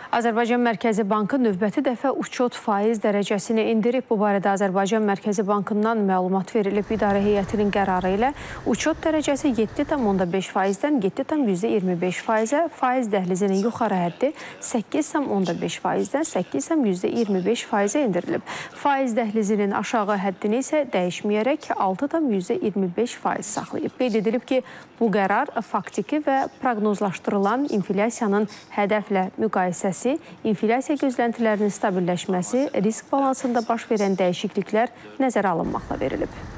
Azərbaycan Mərkəzi Bankı növbəti dəfə uçot faiz dərəcəsini indirib. Bu barədə Azərbaycan Mərkəzi Bankından məlumat verilib. İdarə heyətinin qərarı ilə uçot dərəcəsi 7,5%-dən 7,25%-ə, faiz dəhlizinin yuxarı həddi 8,5%-dən 8,25%-ə endirilib. Faiz dəhlizinin aşağı həddini isə dəyişməyərək 6,25% saxlayıb. Qeyd edilib ki, bu qərar faktiki və proqnozlaşdırılan inflyasiyanın hədəflə müqayisəsi, inflyasiya gözləntilərinin stabilləşməsi, risk balansında baş verən dəyişikliklər nəzərə alınmaqla verilib.